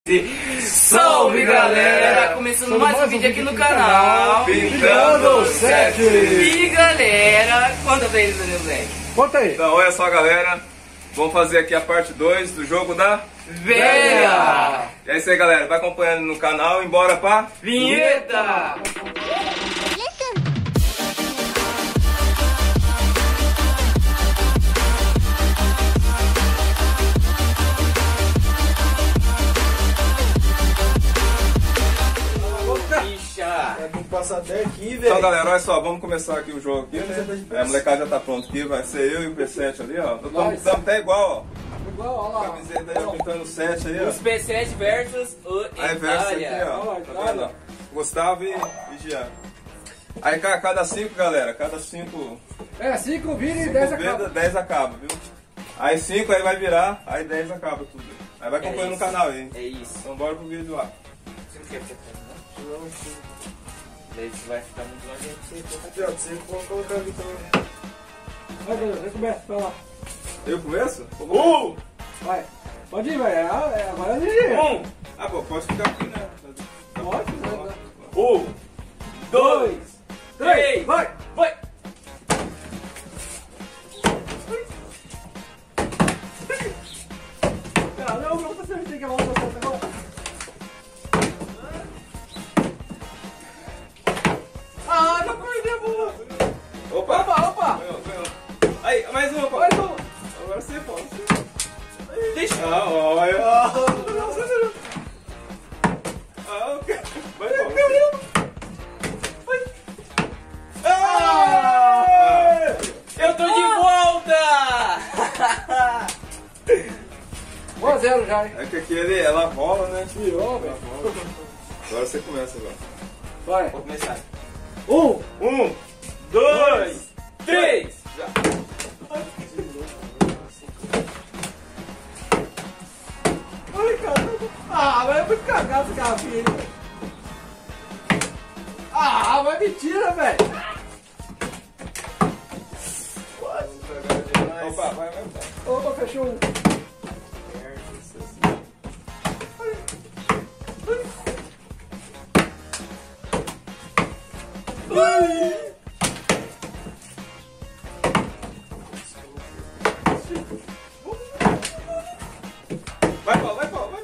Salve galera! Começando mais um vídeo aqui no canal Pintando 7. E galera, conta pra eles, Daniel Black. Conta aí. Então, olha só galera, vamos fazer aqui a parte 2 do jogo da Velha! E é isso aí galera, vai acompanhando no canal, embora pra Vinheta! Tem que passar até aqui, velho. Então galera, olha só, vamos começar aqui o jogo aqui, né? A molecada já tá pronto aqui, vai ser eu e o P7 ali, ó. Estamos até igual, ó. Igual, olha lá. Camiseta aí, ó, pintando 7 aí, ó. Os P7 versus o Aí verso aqui, Itália. ó. Tá vendo, ó? Gustavo e Jean. Aí cada 5, galera, cada 5 É, 5 vira e 10 acaba. 10 acaba, viu? Aí 5 aí vai virar, aí 10 acaba tudo. Aí vai acompanhando no canal aí. É isso. Então bora pro vídeo lá. Você não quer ficar não? Daí você vai ficar muito longe. Aqui, ó, você pode colocar aqui também. Vai, Deus, começa, vai lá. Eu começo? Vai. Pode ir, velho. Agora é de Ah, pô, pode ficar aqui, né? Pode, né? 1, 2, 3, vai! vai! Caramba, não tá certo que a volta tá agora. Ah, já perdi a bola! Opa! Opa! Ganhou. Aí, mais uma, pô. Mais um! Agora você, pô. Deixa eu... Ah, olha. Ah, ok. Vai, pô. Ah! Eu tô de volta! 1x0 já, hein? É que aquele, ela rola, né? Tirou, velho. Agora você começa agora. Vai. Vou começar. 1, 2, 3! Ai, caramba. Ah, mas é muito cagado esse garrafinho aí, velho. Ah, mas mentira, velho. Opa, vai. Opa, fechou um. Vai, pô.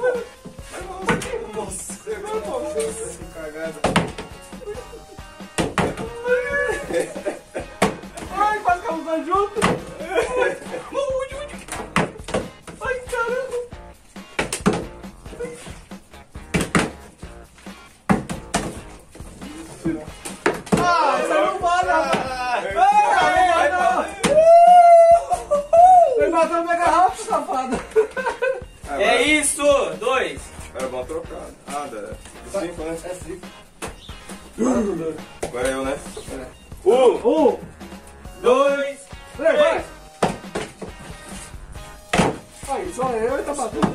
Nossa, vai, pô. Que cagada. Ai, quase que a luz vai junto. Ai, caramba. Ah, isso aí não vale, rapaz. Vai, pô. Ele matou minha garrafa, safado. É isso! 2! Era bom trocar. Ah, da 5, né? É 5. Agora eu, né? 1, 2, 3, vai. Aí, só eu e tá batendo.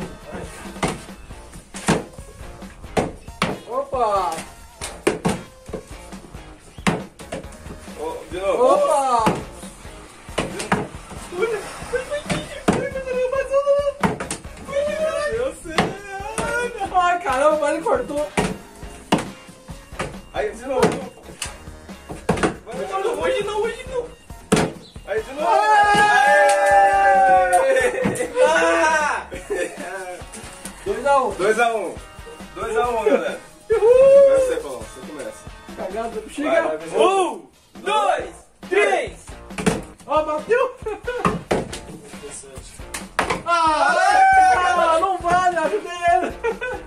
Opa! De novo. Opa! Eu sei. Ai, caramba, mas ele cortou. Aí, de novo. Hoje não. Aí, de novo. Ah! 2x1. 2x1. 2x1, galera. Agora você, Paulo. Você começa. Cagado. Vai, Chega. vai, vai. 1, 2, 3! Ó, bateu. Ah, não vale, ajudei ele.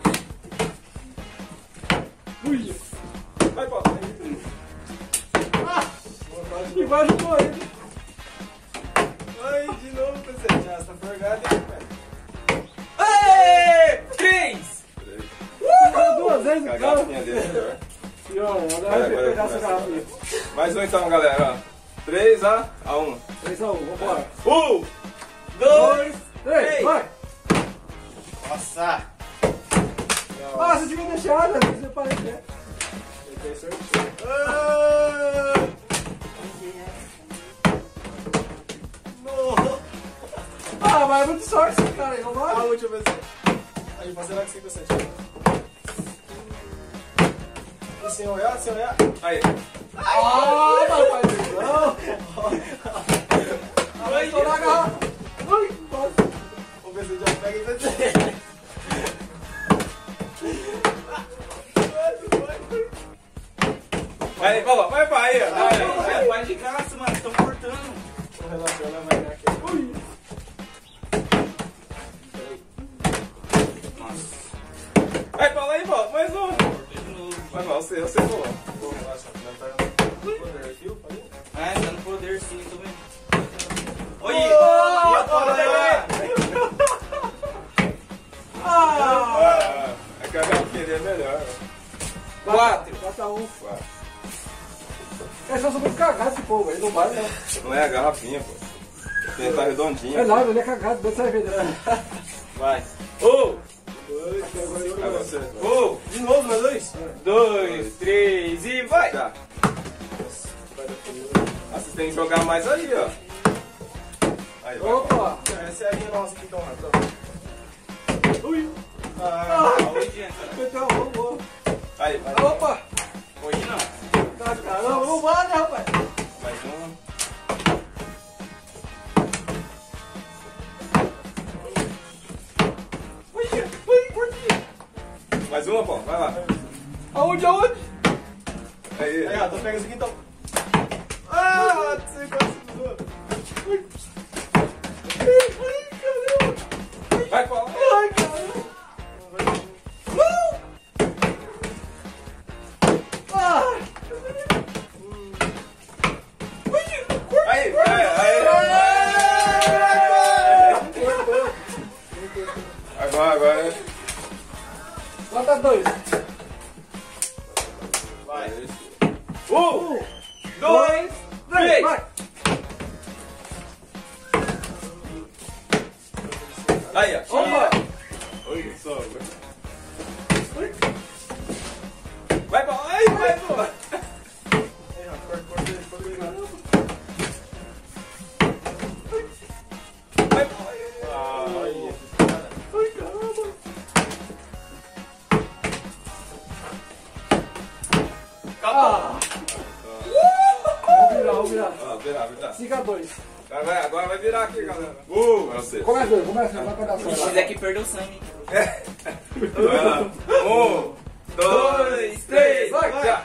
Ui. Vai, Paulo. Igual ajudou ele. Ai, de novo, PC. Já está forgado, hein, Ei! 3! Caiu 2 vezes o cara. Cagatinha dele, melhor. E olha, agora vai pegar essa garrafinha. Mais um então, galera. 3x1. 3x1, vambora. 1, 2, 3, vai. Nossa! Ah, você devia deixar, né? Você parece. Ah, mas é muito sorte esse cara aí, não vai? A última vez. Aí, fazer lá que 5%. Sem olhar, sem olhar. Aí. Ah, rapaz, não. Vai estourar a garrafa. Ai, quase. Vamos ver se ele já pega e vai dizer. Aí, Paulo, vai pra aí, ó. Vai de graça, mano. Estão cortando. Vou relacionar, vai ganhar aqui. Ui. Nossa. Aí, Paulo, aí, Paulo, mais um. Cortei de novo. Mas não, você falou. Vou relaxar, não tá no poder, viu? Ah, tá no poder sim, tô vendo. Oi! Oh, E a poder? Ah, é que a garrafinha é melhor. 4. 4x1. É só sobre cagar esse povo aí, não vai não. Não é a garrafinha, pô. Tem que tá redondinha. É nada, ele é cagado, bebe cerveja. Vai. 1, É você. De novo, nós dois? 2, 3 e vai! Já. Ah, vocês têm que jogar mais aí, ó. Aí, vai. Opa! Essa é a linha nossa aqui, então, Ui! Ah, hoje entra. Então, vamos. Aí, vai. Opa! Hoje não. Tá, caramba, não vai, né, rapaz? Mais um. Ui, curti! Mais uma, pô. Vai lá. Aonde? Aí. Aí, ó, tô pegando isso aqui então. Ah, você quase mudou. Ui! Ai, caramba! Vai, Paulo. Ai, caramba! Ah! Aí, aí. Agora. Bota 2. Vai. 1, 2, 3. Vai! Aí, ó. Opa! Olha só. Vai, Paulo. Aí, vai, Paulo. Aí, ó, corta ele. Vai, Paulo. Ai, caramba! Ah! Vamos virar. Ó, virar. 5x2. Agora vai virar aqui, galera. Você. Começa, vai pra dar O X é que perdeu sangue. Vai lá. 1, 2, 3, vai. já.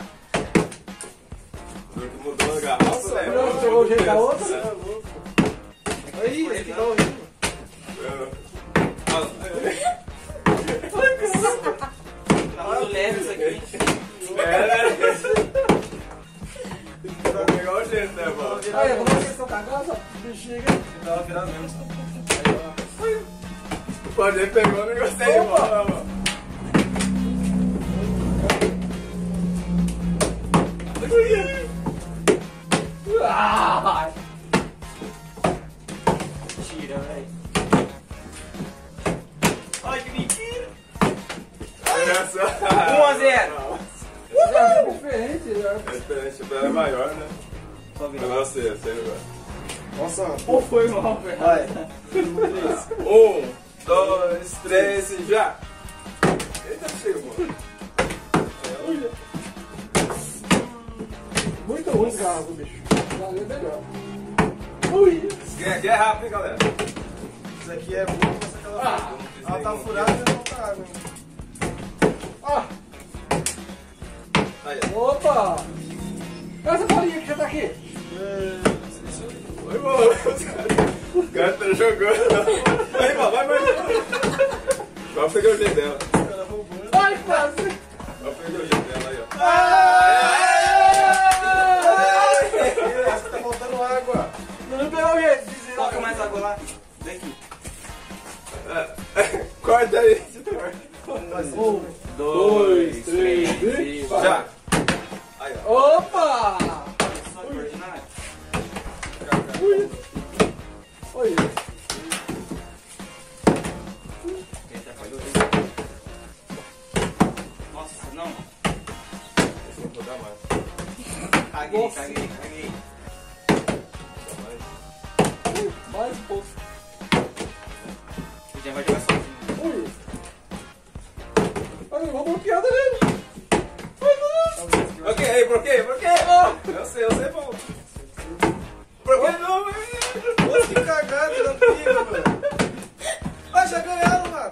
Mudou a garrafa, né? Não, pegou o jeito da outra. Aí, esse aqui tá horrível. Tá muito leve isso aqui. Vou pegar o jeito, né, mano? Aí, vamos ver se eu cagar essa bexiga aí. Tava virado mesmo. Pode ele pegou, não gostei, Opa. mano. Ah! Tira, velho. Ai, que mentira. 1 a 0. É diferente, né? A experiência dela é maior, né? Só virar. Agora você vai. Nossa, Ou foi mal, velho. vai. 1, 2, 3 e já! Eita, chegou. Muito ruim esse garrafa, bicho. Valeu melhor. Ui! Aqui é rápido, hein, galera? Isso aqui é muito essa aquela. Ela tá furada e não tá água. Ah! Aí, Opa! Essa bolinha que já tá aqui. Oi, mano. O cara tá jogando. Vai, mano, vai. Vai pegar o jeito dela. Ai, quase! Vai pegar o jeito dela aí, ó. Acho que tá faltando água. Não pegou o jeito. Coloca mais água lá. Vem aqui. Corta aí. 1, 2, 3 e vai. Já. Aí, ó. Opa! Só coordinar. Ui! Oi! Nossa, não. Vou dar mais. Caguei. Mais um pouco. Já vai jogar sozinho. Ui! vou bloquear dele. Ok, por quê? Eu sei, pô. Por que não, velho? Nossa, que cagada, não pica, mano. Ah, já ganharam, mano.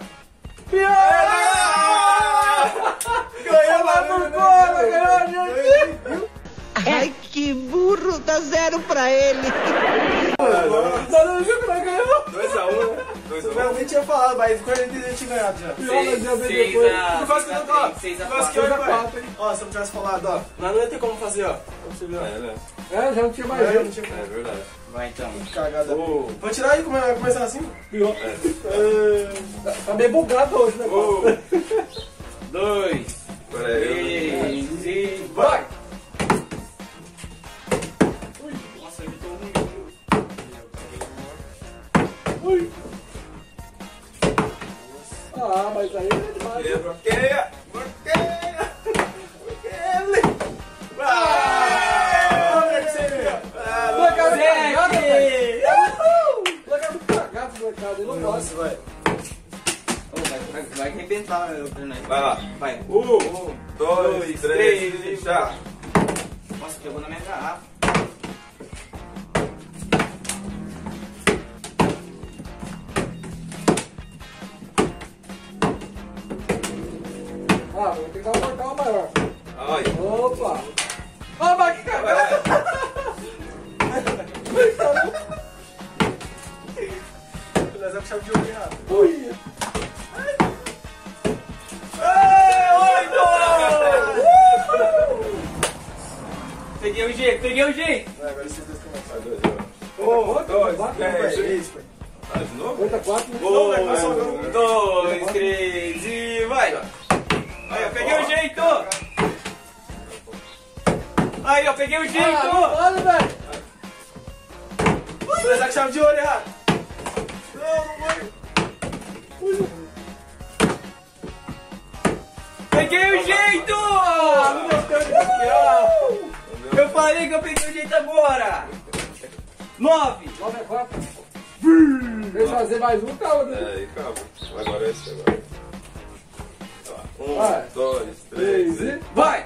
Ganhou lá por fora, ganhou a gente. Ai, que burro, dá 0 pra ele. Não viu que nós ganhamos? 2x1, né? 2x1. Eu nem tinha falado, mas quando ele tinha ganhado já. Não faz que não, ó. Não faz que 8x4, hein? Ó, se eu não tivesse falado, ó. Nós não ia ter como fazer, ó. Como você viu, ó. É, né? É, já não tinha mais Não jeito. tinha É verdade. Vai então. cagada. Oh. Vou tirar aí, vai começar assim? Pior. Tá meio bugado hoje, né? 2, Peraí. 3 e vai! Nossa, eu tô ruim. Ui. Ah, mas aí é demais. Bloqueia! Nossa, vai. Vai arrebentar o torneio. Vai lá. Vai. 1, 2, 3 e já. Nossa, pegou na minha garrafa. Ah, vou ter que dar um portal maior. Ai. Opa! Ah, mas que cagada! Nós vamos chave de ouro errado. Ui! Peguei o jeito. Vai, agora esses dois começam. 1, 2, Vai, 3 e... isso, pai. Ah, de novo? 8x4, né? 1, 2, 3 e vai. Aí, eu peguei o jeito. Aí, eu peguei o jeito. Olha, velho! Você vai usar com chave de ouro errado. Não vai. Peguei o jeito. Não deu tempo de bloquear. Eu falei que eu peguei o jeito agora. 9. 9x4. Deixa eu fazer mais um, calma, né? É, e calma. Agora é esse agora. 1, Vai. 2, 3 3 e... e... Vai.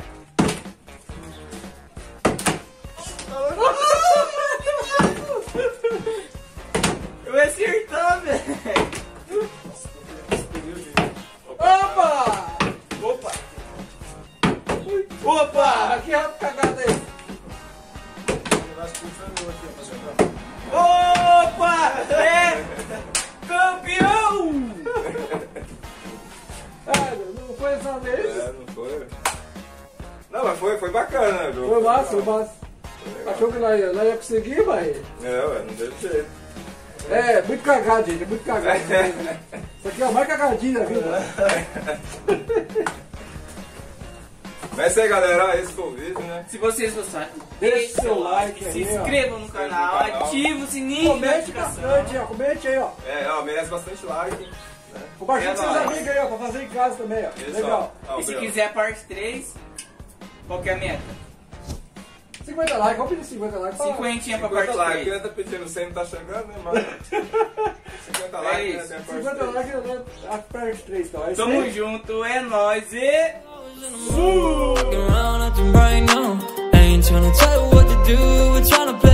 Eu ia acertar, velho. Opa! Opa. Opa. Aqui é cagada aí. Opa. É campeão. Não foi essa vez? É, não foi? Não, mas foi bacana, né, o jogo? Foi massa, foi massa. legal. Achou que nós ia conseguir, mas... É, ué, não deu jeito. É, muito cagado, gente, é muito cagado. Isso aqui é a mais cagadinha da vida. Mas é isso aí, galera. Esse foi o vídeo, né? Se vocês gostaram, Deixe seu like aí, se ó. inscrevam no canal, ative o sininho de Comente notificação. bastante, ó. Comente aí, ó. É, ó, merece bastante like. Né? Compartilha com seus nóis. amigos aí, ó, pra fazer em casa também, ó. Isso, Legal. ó. E se quiser a parte 3, qual que é a meta? 50 likes, vamos pedir 50 likes. 50 pra 50 parte likes, 3. quem tá pedindo 100 não tá chegando, né, mano? 50 likes, né, isso. tem a parte 50 três. likes, né? A parte 3, então. É isso Tamo aí. junto, é nóis e... Walking around acting right now. I ain't tryna tell you what to do, we're tryna